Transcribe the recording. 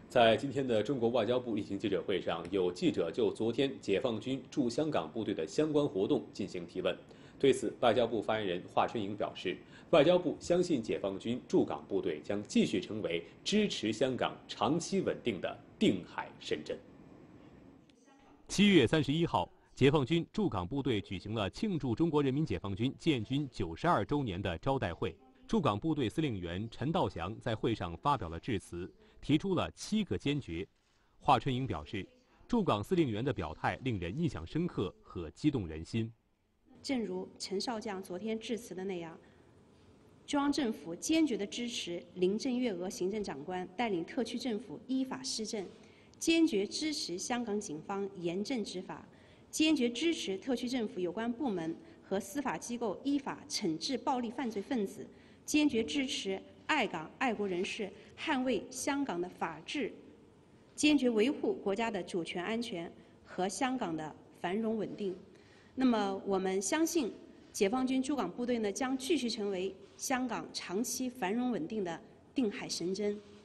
在今天的中国外交部例行记者会上，有记者就昨天解放军驻香港部队的相关活动进行提问。对此，外交部发言人华春莹表示，外交部相信解放军驻港部队将继续成为支持香港长期稳定的定海神针。7月31号，解放军驻港部队举行了庆祝中国人民解放军建军92周年的招待会。驻港部队司令员陈道祥在会上发表了致辞，提出了7个坚决。华春莹表示，驻港司令员的表态令人印象深刻和激动人心。 正如陈少将昨天致辞的那样，中央政府坚决地支持林郑月娥行政长官带领特区政府依法施政，坚决支持香港警方严正执法，坚决支持特区政府有关部门和司法机构依法惩治暴力犯罪分子，坚决支持爱港爱国人士捍卫香港的法治，坚决维护国家的主权安全和香港的繁荣稳定。那么，我们相信，解放军驻港部队呢将继续成为香港长期繁荣稳定的定海神针。